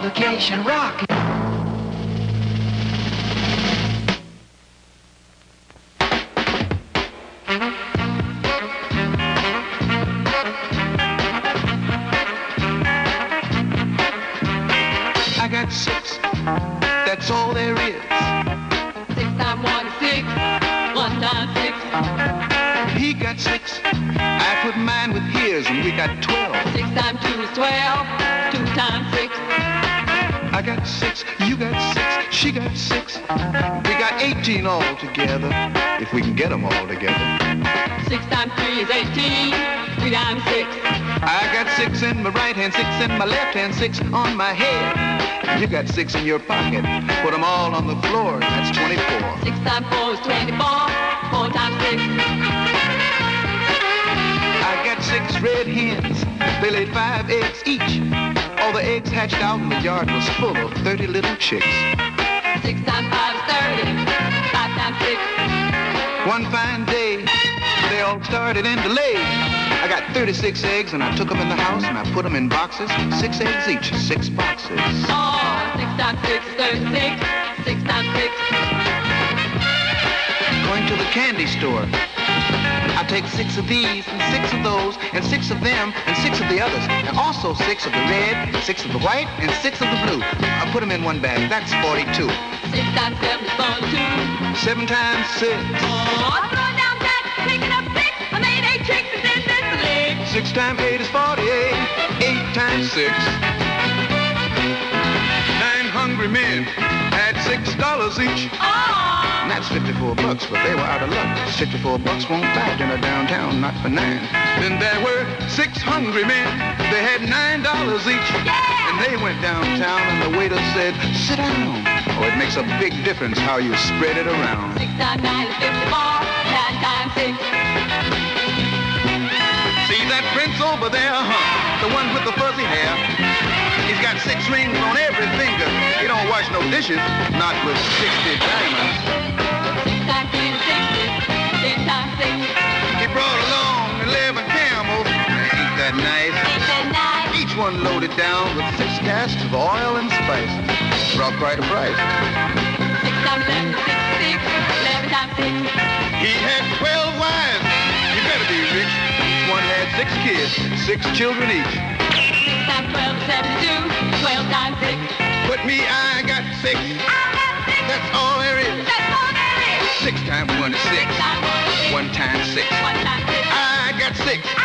multiplication rock. I got 6, that's all there is. 6 times 1 is 6, 1 times 6. He got 6, I put mine with his, and we got 12. 6 times 2 is 12, 2 times 6. I got 6, you got 6, she got 6. We got 18 all together, if we can get them all together. 6 times 3 is 18, 3 times 6. I got 6 in my right hand, 6 in my left hand, 6 on my head. You got 6 in your pocket, put them all on the floor, that's 24. 6 times 4 is 24, 4 times 6. I got 6 red hens, they laid 5 eggs each. All the eggs hatched out and the yard was full of 30 little chicks. 6 times 5 is 30, 5 times 6. One fine day, they all started in to lay. I got 36 eggs and I took them in the house and I put them in boxes, 6 eggs each, 6 boxes. Oh, 6 times 6 is 36, 6 times 6. Going to the candy store, I take 6 of these and 6 of those and 6 of them and 6 of the others, and also 6 of the red, 6 of the white, and 6 of the blue. I put them in one bag, that's 42. 6 times 7 is 42. 7 times 6. Oh, throwing down that, picking up 6. I made 8 tricks and then this the leg. 6 times 8 is 48. 8 times 6. 9 hungry men had $6 each. Oh! And that's 54 bucks, but they were out of luck. 54 bucks won't buy dinner downtown, not for 9. Then there were 6 hungry men. They had $9 each. Yeah! And they went downtown and the waiter said, sit down. Oh, it makes a big difference how you spread it around. 6 times 9 is 54, 9 times 6. See that prince over there, huh? The one with the fuzzy hair. He's got 6 rings on every finger. He don't wash no dishes, not with 60 diamonds. 6 times 10 is 60, 10 times 6. He brought along 11 camels. Ain't that nice? Ain't that nice? Each one loaded down with 6 casks of oil and spices. Brought quite a price. 6 times 11 is 66, 11 times 6. He had 12 wives. You better be rich. Each one had 6 kids, 6 children each. 6 times 12 is 72, 12 times 6. But me, I got 6. I got 6. That's all there is. That's all there is. 6 times 1 is 6. 6 times 1 is 6. 1 times 6. 1 times 6. I got 6.